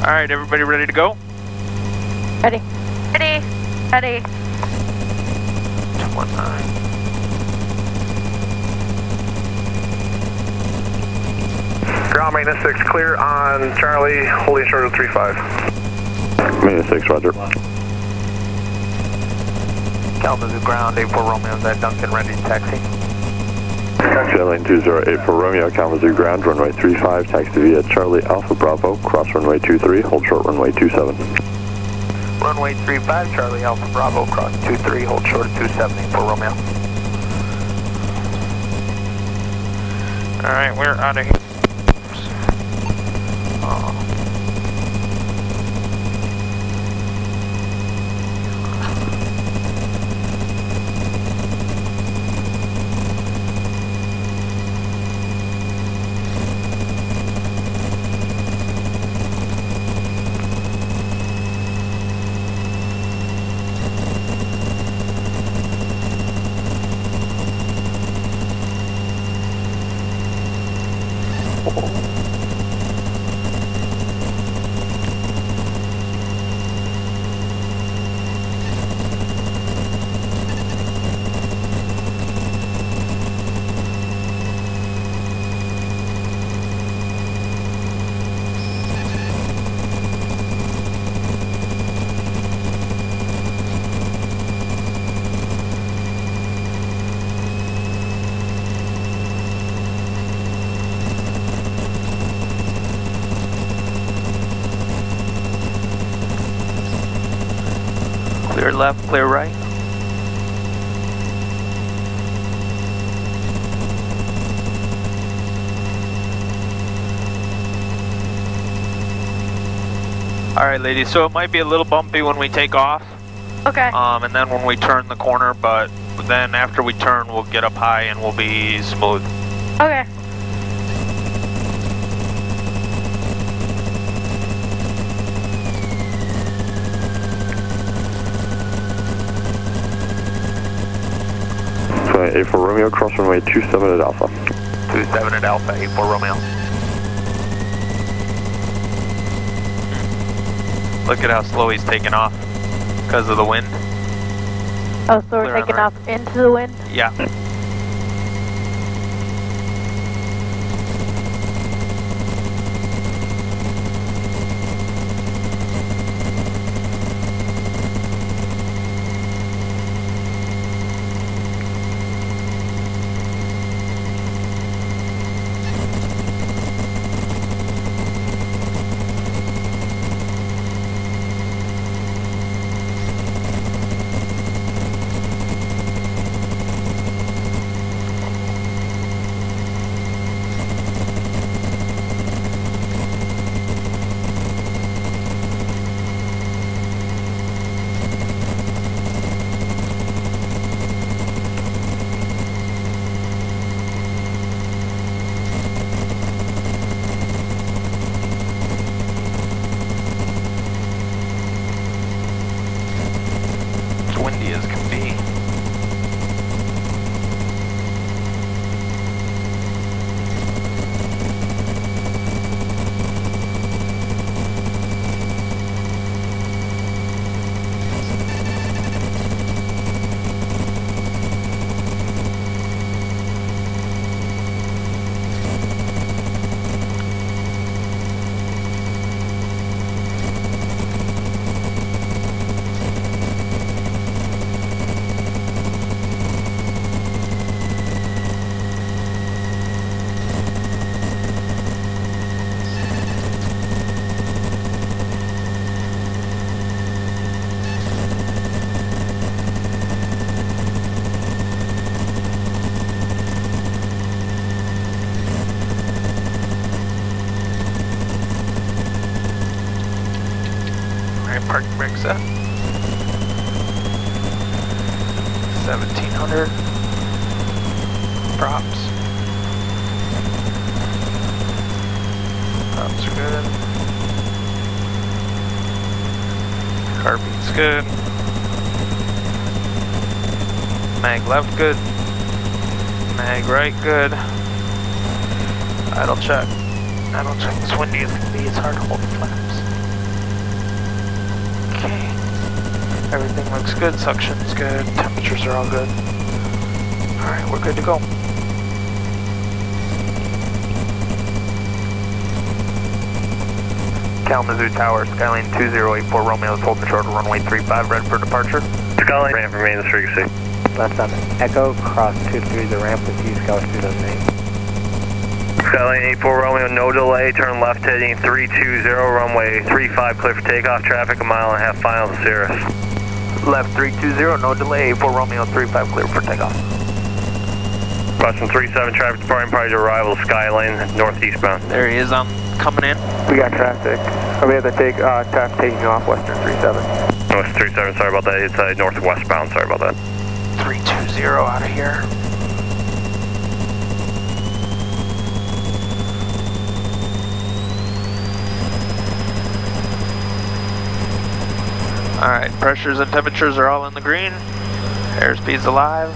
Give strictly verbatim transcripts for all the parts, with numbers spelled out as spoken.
Alright, everybody ready to go? Ready. Ready. Ready. two one nine. Ground maintenance six clear on Charlie, holding short of three five. Maintenance six, roger. Kalamazoo ground, eight four Romeo, is that Duncan ready to taxi? Airline two zero eight four Romeo, Kalamazoo ground, runway three five, taxi via Charlie Alpha Bravo, cross runway two three, hold short runway two seven. Runway three five, Charlie Alpha Bravo, cross two three, hold short of two seven, eight four Romeo. Alright, we're out of here. Oh. Clear left, clear right. Alright ladies, so it might be a little bumpy when we take off. Okay. Um, and then when we turn the corner, but then after we turn we'll get up high and we'll be smooth. Okay. eight four Romeo, cross runway two seven at Alpha. two seven at Alpha, eight four Romeo. Look at how slow he's taking off because of the wind. Oh, so we're Clear on taking right. off into the wind? Yeah. Windy as can be. Park brake set. seventeen hundred. Props. Props are good. Carbeat's good. Mag left good. Mag right good. Idle check. Idle check. It's windy as can be. It's hard to hold the flaps. Everything looks good, suction's good, temperatures are all good. Alright, we're good to go. Kalamazoo Tower, Skyline two zero eight four Romeo is holding short of runway three five, ready for departure. Skyline, ramp for maintenance frequency. Left on Echo, cross two three, the ramp with you, Skyline two thousand eight. Skyline eight four Romeo, no delay, turn left heading three two zero, runway three five, clear for takeoff, traffic a mile and a half final to Cirrus. Left three two zero, no delay, eight four Romeo three five, clear for takeoff. Question three seven, traffic departing prior to arrival, Skyline, northeastbound. There he is, I'm coming in. We got traffic. Oh, we have to take, uh, traffic taking you off Western three seven. West three seven, sorry about that, it's uh, northwestbound, sorry about that. three two zero out of here. Alright, pressures and temperatures are all in the green. Airspeed's alive.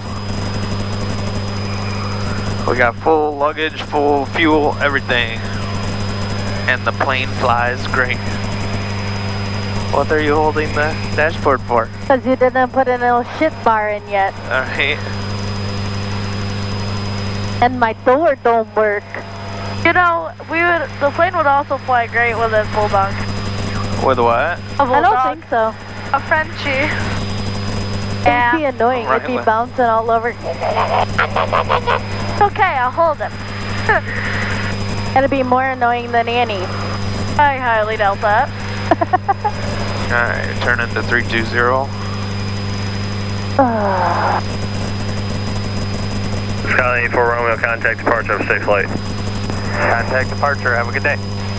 We got full luggage, full fuel, everything. And the plane flies great. What are you holding the dashboard for? Because you didn't put a little shit bar in yet. Alright. And my door don't work. You know, we would the plane would also fly great with a full dog. With what? A I don't dog. think so. A Frenchie. Yeah. It'd be annoying. Right, It'd be well. bouncing all over. It's okay, I'll hold him. It'd be more annoying than Annie. I highly doubt that. Alright, turn into three two zero. Skyline eight four Romeo, contact departure, have a safe flight. Contact departure, have a good day.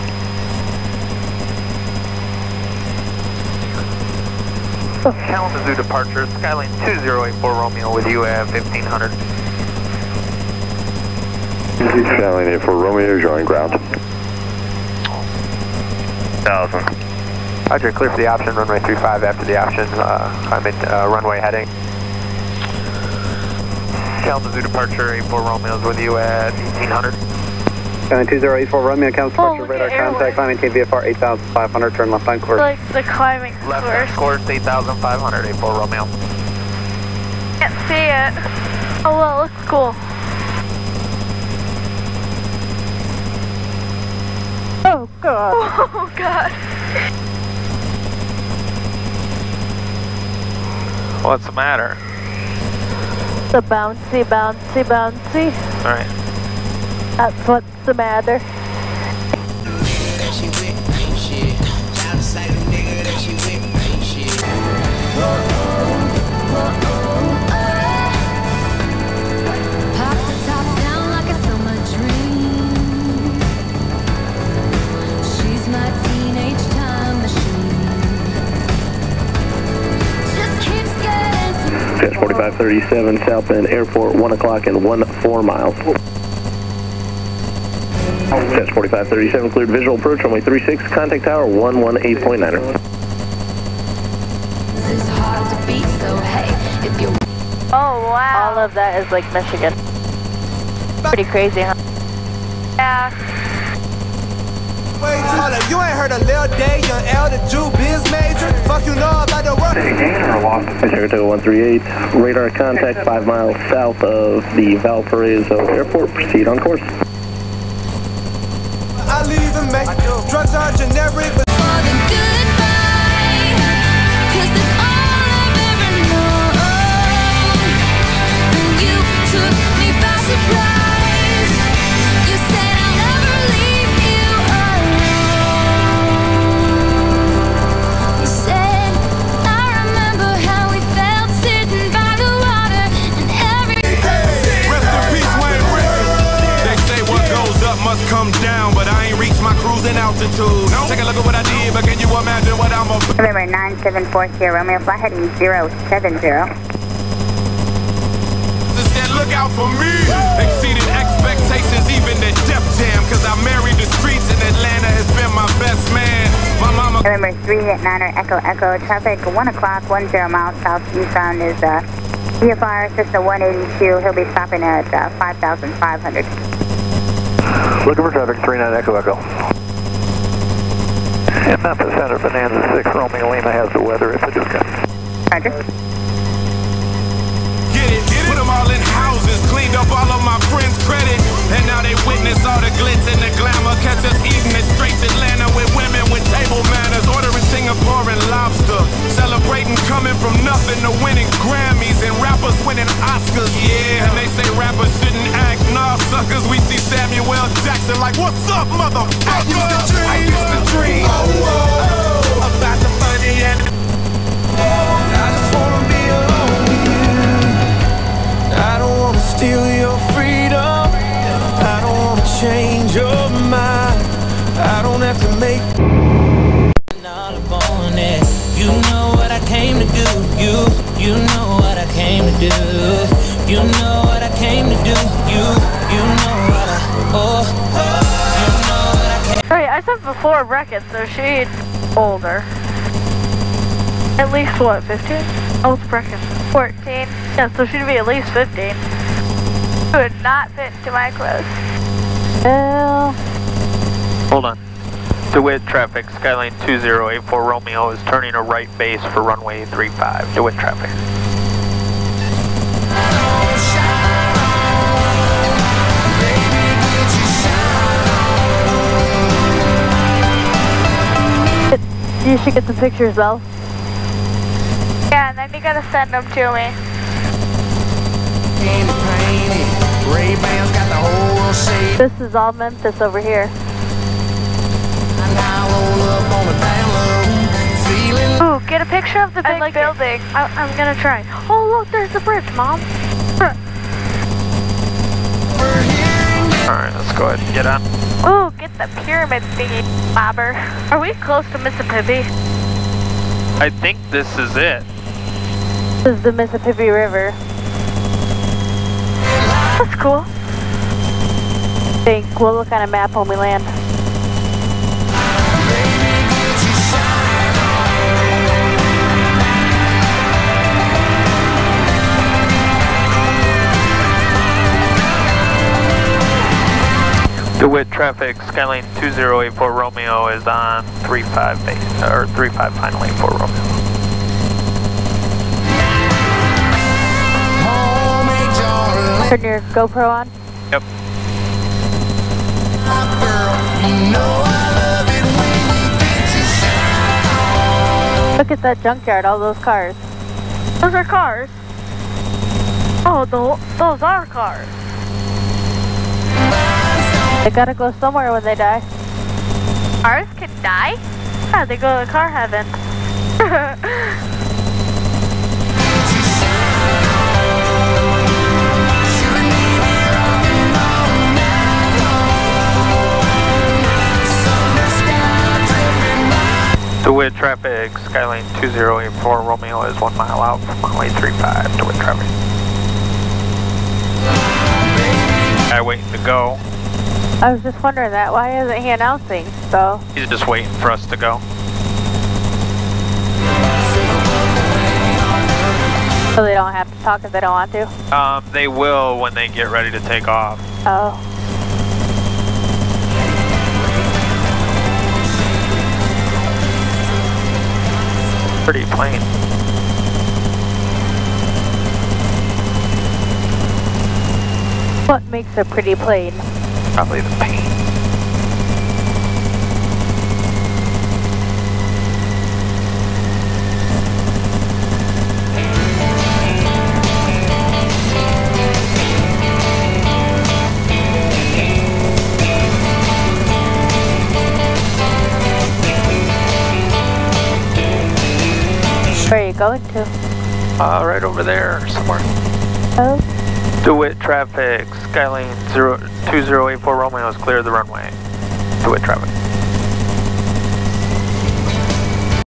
Kalamazoo departure, Skyline two zero eight four Romeo with you at fifteen hundred. Skyline eight four Romeo, join ground. Thousand. Roger, clear for the option, runway three five after the option, uh, I'm at uh, runway heading. Kalamazoo departure, eight four Romeo is with you at eighteen hundred. Skyline two zero eight four Romeo, comes departure, look radar at airway. contact, climbing T V F R eight thousand five hundred, turn left on course. Like the climbing Left course. on course, eight thousand five hundred, eight four Romeo. Can't see it. Oh well, it looks cool. Oh god. Oh god. What's the matter? The bouncy, bouncy, bouncy. Alright. That's what's the matter. That she with ain't shit. Out the side of nigga that she with ain't shit. Pop the top down like a summer dream. She's my teenage time machine. Just keeps getting. Pitch forty-five thirty-seven, South Bend Airport, one o'clock and one four miles. Pitch forty-five thirty-seven, cleared visual approach, runway three six, contact tower one one eight point nine. This is hard to beat, so hey, if you. Oh wow. All of that is like Michigan. Pretty crazy, huh? Yeah. Wait, hold up, you ain't heard a Lil Day, young L, the Jew biz major? Fuck you know about the work. Saratoga one three eight, radar contact five miles south of the Valparaiso Airport, proceed on course. I leave and make drugs are generic, but For the goodbye, 'cause that's all I've ever known. And you took me by surprise. You said I'll never leave you alone. You said, I remember how we felt sitting by the water and every. rest in peace, Wayne Rickman. They say what goes up must come down, but I ain't reached my cruising altitude. Take a look at what I did, but can you imagine what I'm a... November nine seven four Sierra Romeo, fly heading zero seven zero. Said look out for me. Exceeded expectations, even the Def Jam, cause I married the streets and Atlanta has been my best man. My mama... November three niner Echo Echo, traffic one o'clock, one zero miles southeastbound is uh, V F R Cessna one eighty-two. He'll be stopping at uh, five thousand five hundred. Looking for traffic, three nine Echo Echo. In Memphis Center, Bonanza six Romeo Lima has the weather if it is good. Roger. Get it, get it. Put them all in houses, cleaned up all of my friends' credit. And now they witness all the glitz and the glamour. Catch us eating it straight to Atlanta with women with table manners. Ordering Singapore and lobster. Celebrating coming from nothing to winning Grammys. And rappers winning Oscars, yeah. And they say rappers shouldn't act. Nah, suckers, we see Samuel Jackson like, what's up, motherfucker? I used to dream, I used to dream oh, oh, oh, about the money and I just wanna be alone with you. I don't wanna steal your freedom. I don't wanna change your mind. I don't have to make all upon it. You know what I came to do. You, you know what I came to do. You know what I came to do. You, you know what I, oh, oh you know what I came. Right, I said before bracket, so she's older. At least what, fifteen? Oh, it's bracket. fourteen. Yeah, so she'd be at least fifteen. She would not fit into my clothes. Well. Hold on. DeWitt traffic, Skyline two zero eight four Romeo is turning a right base for runway three five. DeWitt traffic. You should get the pictures though. Yeah, and then you gotta send them to me. This is all Memphis over here. Ooh, get a picture of the big like building. I, I'm gonna try. Oh look, there's the bridge, Mom. Alright, let's go ahead and get on. Ooh, get the pyramid thingy, bobber. Are we close to Mississippi? I think this is it. This is the Mississippi River. That's cool. I think we'll look on a map when we land. DeWitt traffic, Skyline two zero eight four Romeo is on three five base, or three five final eight four Romeo. Turn your GoPro on. Yep. Look at that junkyard, all those cars. Those are cars. Oh, the, those are cars. They gotta go somewhere when they die. Cars can die? Yeah, they go to car heaven. DeWitt traffic, Skyline two zero eight four Romeo is one mile out from runway three five. DeWitt traffic. Guy waiting to go. I was just wondering that. Why isn't he announcing? So He's just waiting for us to go. So they don't have to talk if they don't want to? Um, they will when they get ready to take off. Oh. Pretty plain. What makes a pretty plane? Probably the paint. Where are you going to? Uh, right over there somewhere. Oh. DeWitt traffic, Skyline two zero eight four Romeo is clear of the runway. DeWitt traffic.